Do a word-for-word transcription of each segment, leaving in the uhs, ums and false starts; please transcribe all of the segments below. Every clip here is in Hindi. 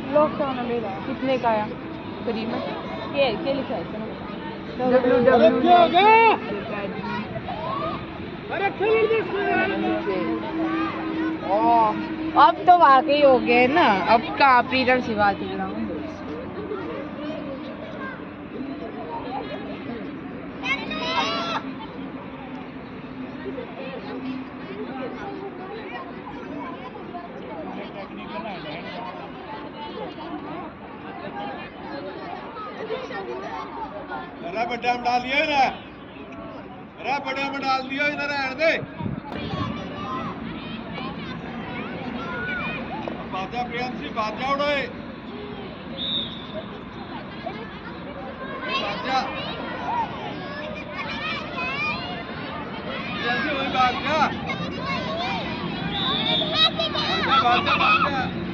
लॉक का ना ले रहा है। कितने का आया फ्री में? के के लिखा है इसमें? डब्ल्यू डब्ल्यू अब तो वाकई हो गए ना। अब कहाँ प्रीतम सी बात कर रहा हूँ। अरे बड़ा में डाल दिया ना, अरे बड़ा में डाल दिया इधर रहने दे। बाजा प्रियंशी बाजा उड़े, बाजा प्रियंशी वही बाजा, बाजा बाजा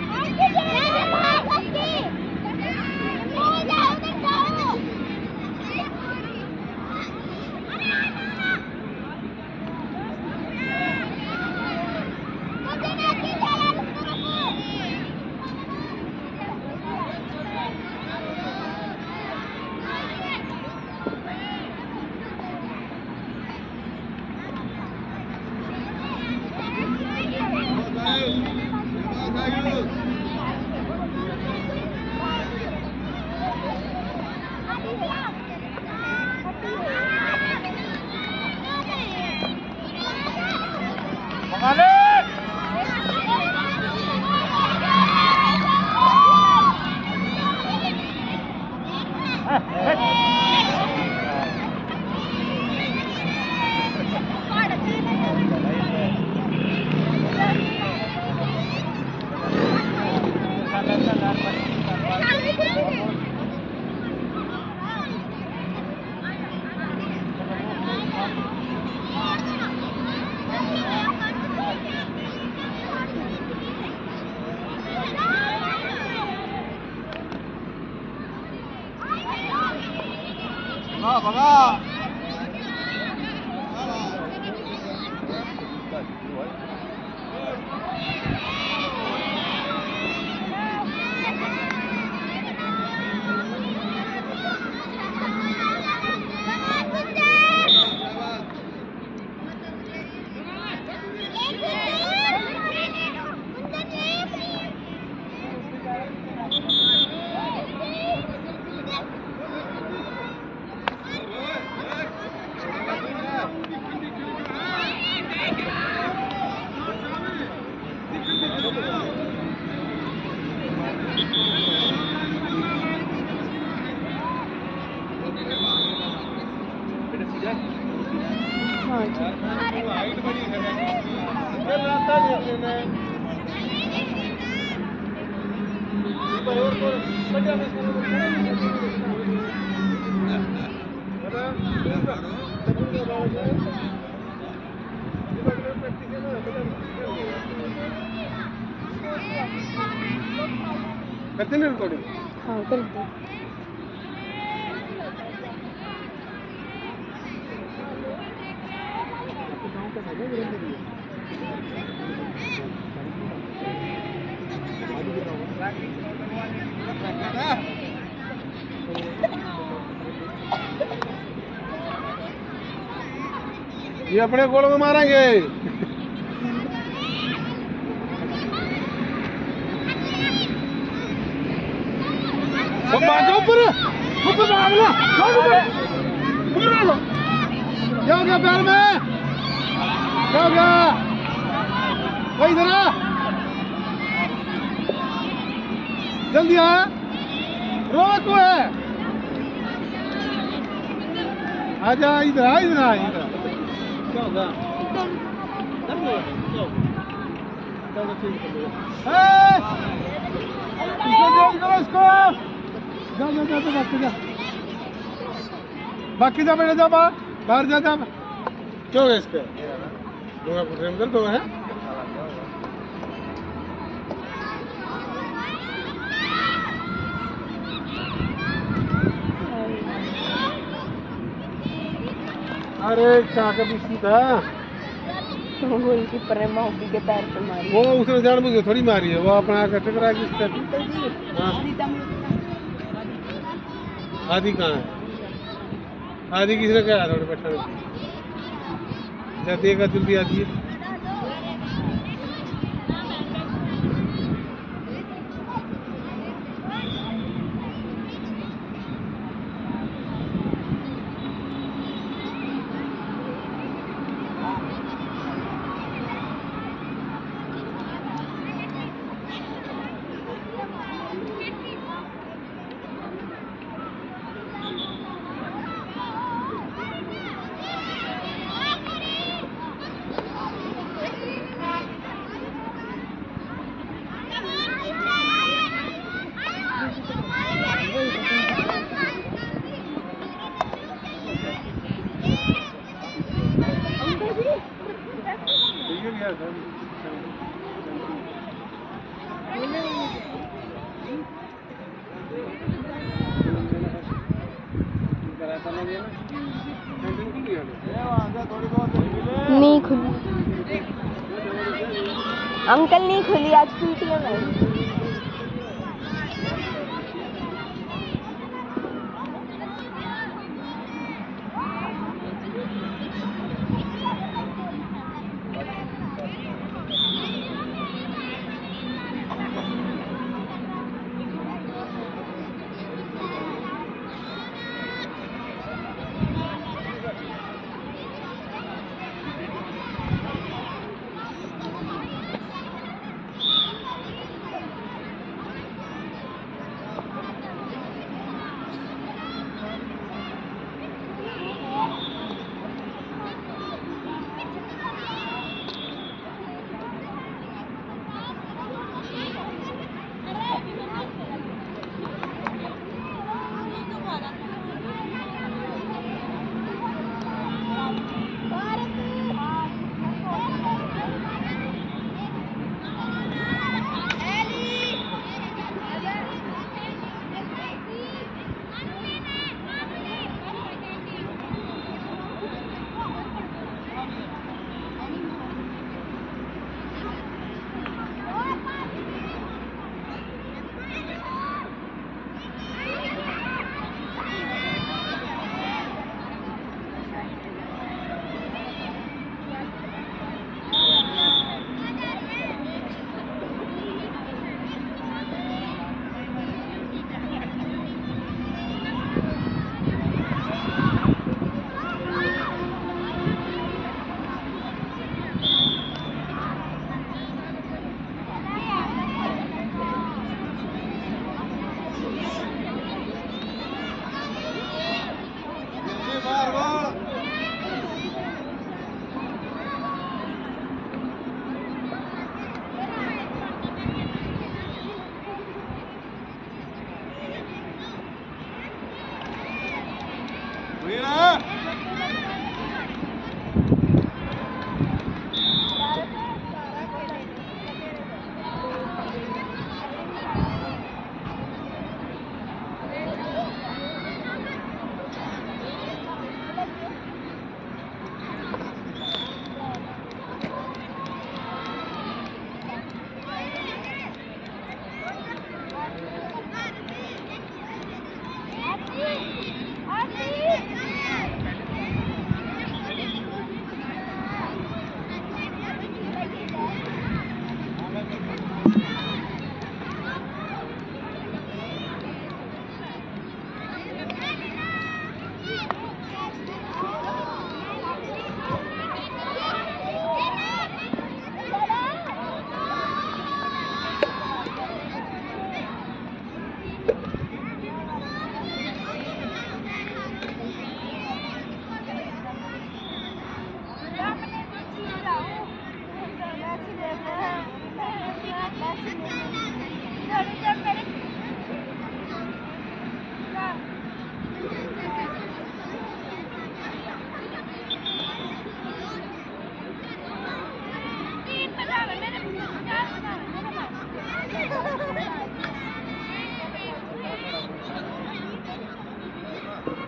भगा करते ना रिकॉर्डिंग। हाँ करते। ये अपने गोल में मारेंगे। सब भागो ऊपर ऊपर भागना ऊपर लो। क्या हो गया पैर में? क्या हो गया? वही जरा जल्दी आ। रोक को है। आजा इधर आ इधर आ इधर। क्या होगा? इसको जा जा जा बाकी जा बाकी जा बेटा जा बाहर बाहर जा जा। क्या हो गया इसका? फ्रेम दर्द हुआ है? अरे क्या कभी सीधा गोलकीपर ने मोहब्बी के पैर पे मारी। वो उसने जानबूझ के थोड़ी मारी है, वो अपना आकर टकरा किस तरह। हाँ। आदि कहाँ है? आदि किसने कहा थोड़े बैठा देखा जल्दी आती है। नहीं खुली अंकल, नहीं खुली आज पीटीएम है।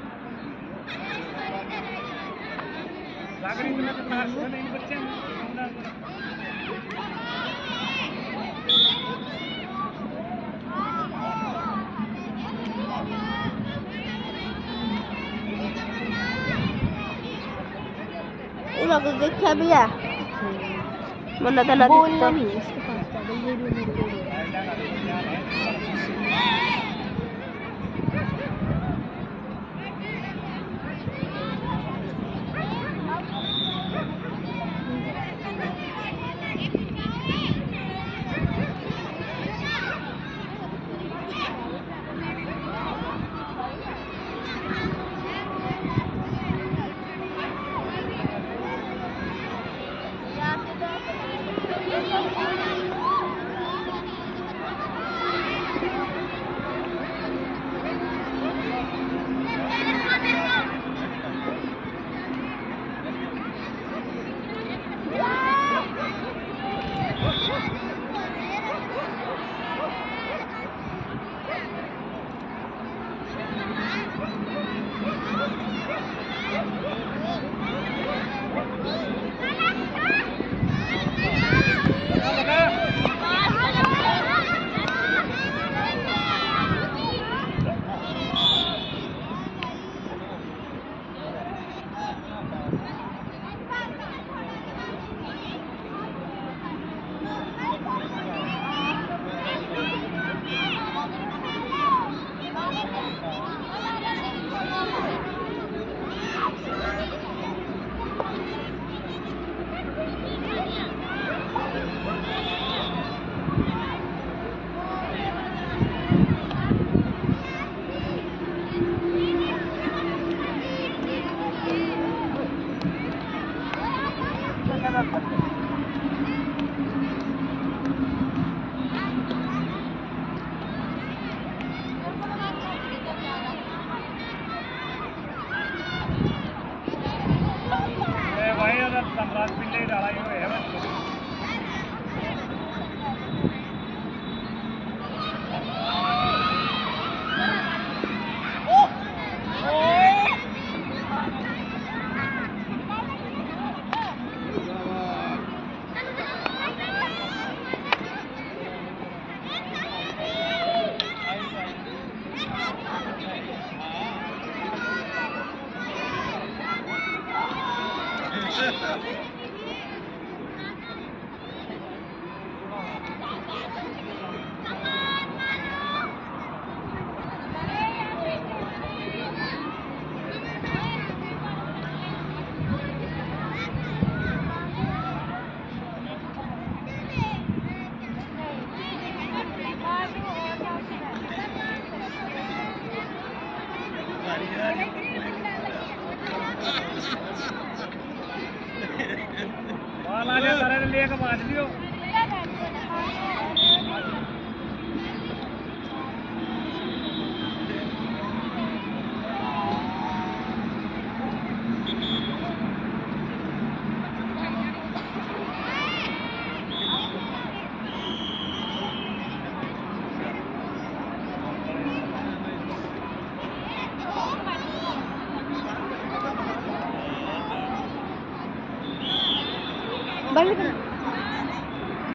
जागरण में तो पास में नहीं बच्चे ब्लॉग देखा भी है मुन्ना तो ना बोलना नहीं है इसके पास पागल वीडियो में रिकॉर्ड हो रहा भाई अगर सम्राट पिंडे डाला ही है वाला सारे लिए के बाज लियो बंद कर